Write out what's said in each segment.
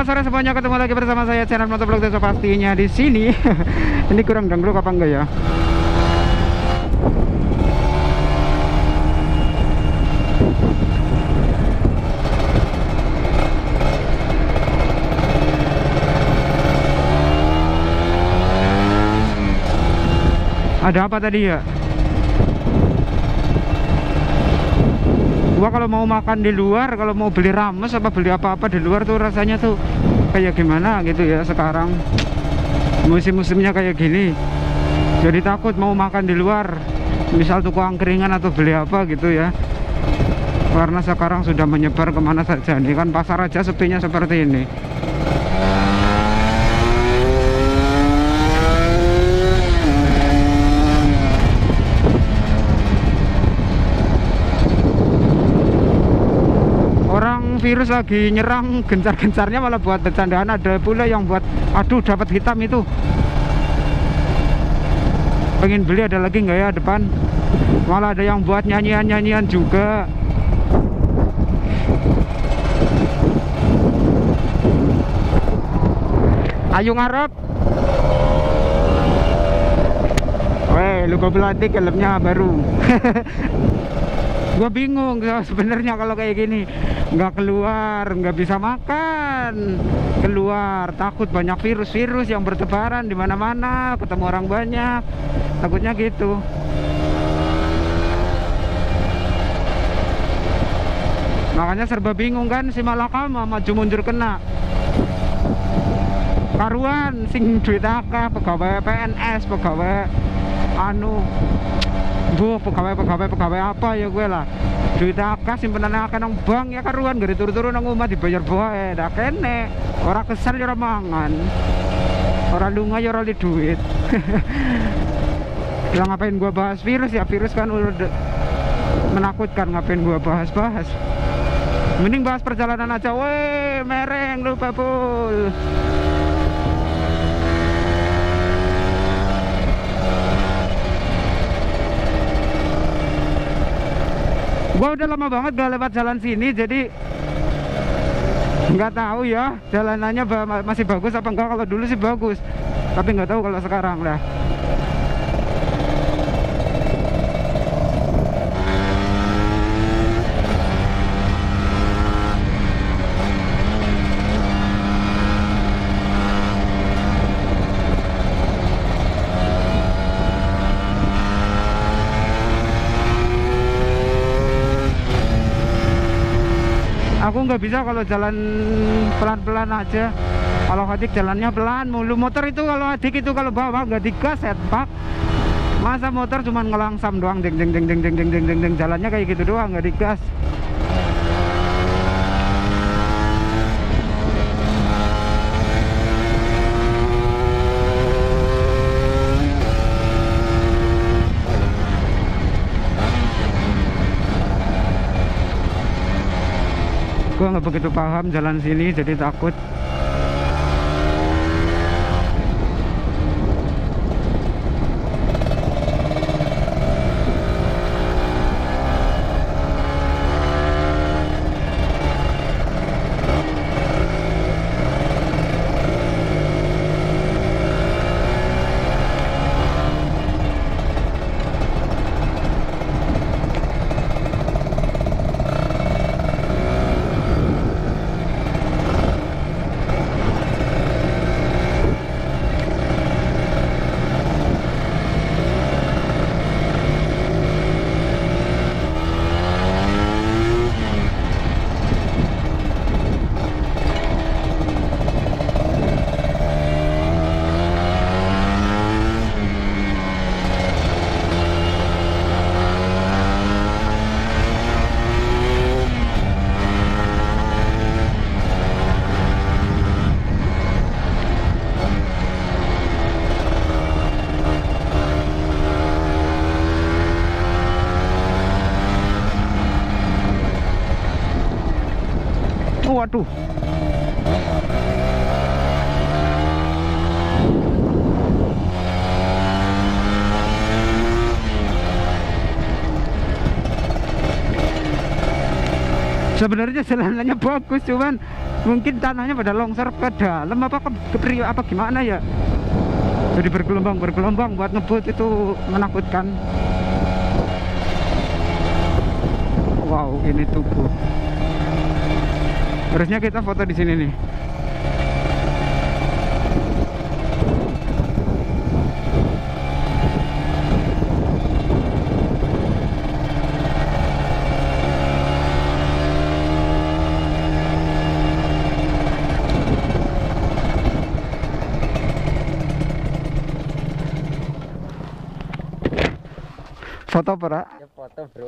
Selamat sore semuanya, ketemu lagi bersama saya channel Motovlog Desa pastinya di sini. Ini kurang dangdut apa enggak ya? Ada apa tadi ya? Gua kalau mau makan di luar, kalau mau beli rames apa beli apa-apa di luar tuh rasanya tuh kayak gimana gitu ya sekarang. Musim-musimnya kayak gini. Jadi takut mau makan di luar. Misal tuku angkringan atau beli apa gitu ya. Karena sekarang sudah menyebar kemana saja. Ini kan pasar aja sepinya seperti ini. Virus lagi nyerang, gencar-gencarnya malah buat bercandaan. Ada pula yang buat aduh dapat hitam itu, pengen beli, ada lagi nggak ya depan. Malah ada yang buat nyanyian-nyanyian juga. Ayo ngarep. Weh, logo pelatih helmnya baru. Gue bingung sebenarnya kalau kayak gini, nggak keluar, nggak bisa makan, keluar takut banyak virus yang bertebaran di mana-mana, ketemu orang banyak, takutnya gitu. Makanya serba bingung kan, si Malakama maju mundur kena karuan, sing duit akeh, pegawai PNS, pegawai pegawai apa ya gue lah, duit akeh simpenannya akeh nang bank ya karuan, gak dituru-turu nang omah dibayar bae dah kene. Ora kesel ya ora mangan, ora lunga ya ora li duit. Ya ngapain gua bahas virus ya, virus kan udah menakutkan, ngapain gua bahas-bahas. Mending bahas perjalanan aja. Weh, mereng lupa pul. Gua udah lama banget gak lewat jalan sini, jadi nggak tahu ya jalanannya masih bagus apa enggak. Kalau dulu sih bagus, tapi nggak tahu kalau sekarang lah. Aku nggak bisa kalau jalan pelan-pelan aja. Kalau adik jalannya pelan mulu. Motor itu kalau adik itu kalau bawa nggak digas setback. Masa motor cuma ngelangsam doang, deng deng deng deng deng deng deng deng, jalannya kayak gitu doang, nggak digas. Gue nggak begitu paham jalan sini, jadi takut. Waduh. Sebenarnya jalanannya bagus, cuman Mungkin tanahnya pada longsor ke dalam apa ke apa gimana ya. Jadi bergelombang buat ngebut itu menakutkan. Wow, ini tubuh. Harusnya kita foto di sini nih. Foto apa, Ya foto, bro.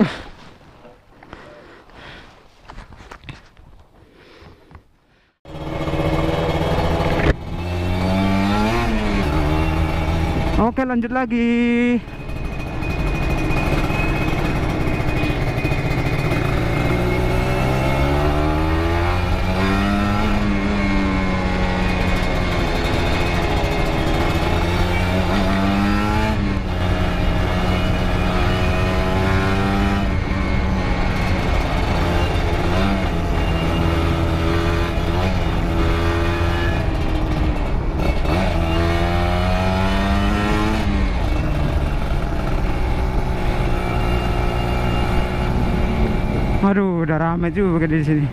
Oke, lanjut lagi. Aduh, udah rame juga di sini.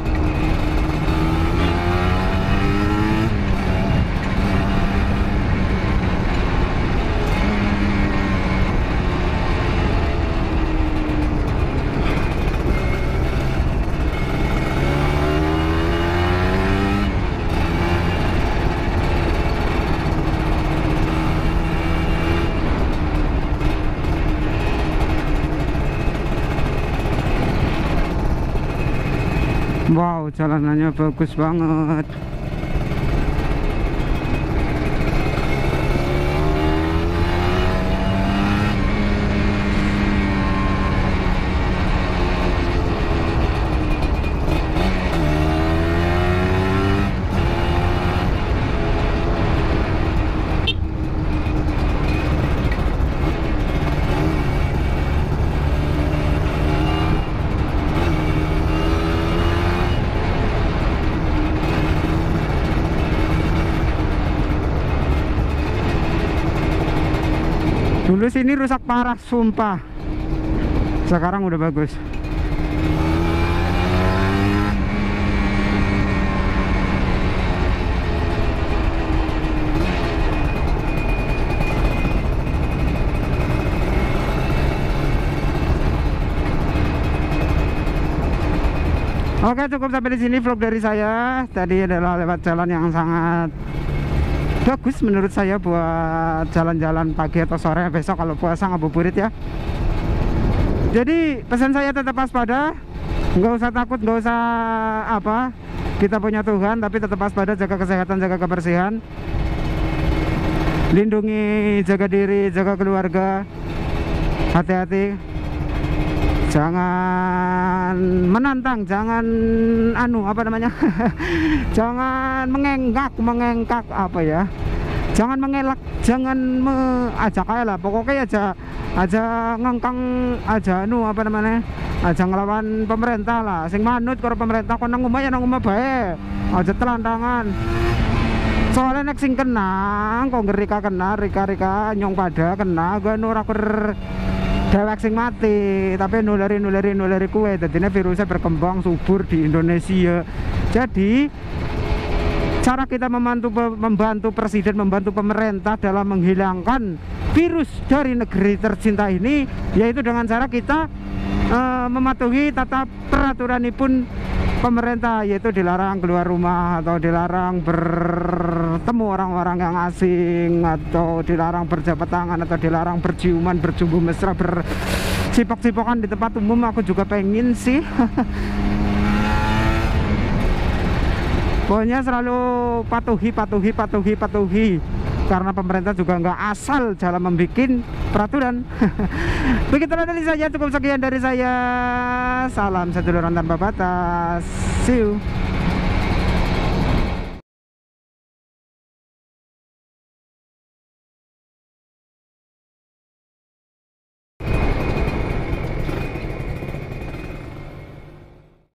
Wow, jalanannya bagus banget. Dulu sini rusak parah, sumpah. Sekarang udah bagus. Oke, cukup sampai di sini vlog dari saya. Tadi adalah lewat jalan yang sangat bagus menurut saya buat jalan-jalan pagi atau sore besok kalau puasa ngabuburit ya. Jadi pesan saya tetap waspada, nggak usah takut, nggak usah apa. Kita punya Tuhan, tapi tetap waspada, jaga kesehatan, jaga kebersihan, lindungi, jaga diri, jaga keluarga. Hati-hati, jangan menantang, jangan apa namanya jangan mengengkak apa ya, jangan mengelak, jangan ajak aja lah, pokoknya aja ngengkang, aja apa namanya, aja ngelawan pemerintah lah, sing manut karo pemerintah, kon nang omah ya nang omah bae, aja telantangan. Soalnya nek sing kena kok ngerika kena, rika nyong pada kena gue ora dewek sing mati, tapi nuleri kue. Jadinya virusnya berkembang subur di Indonesia. Jadi cara kita membantu presiden, membantu pemerintah dalam menghilangkan virus dari negeri tercinta ini, yaitu dengan cara kita mematuhi tata peraturanipun pemerintah, yaitu dilarang keluar rumah, atau dilarang bertemu orang-orang yang asing, atau dilarang berjabat tangan, atau dilarang berciuman, berjumbu mesra, bersipok-sipokan di tempat umum. Aku juga pengen sih. Pokoknya selalu patuhi, karena pemerintah juga nggak asal dalam membuat peraturan. Begitulah dari saya, cukup sekian dari saya. Salam seduluran tanpa batas. See you.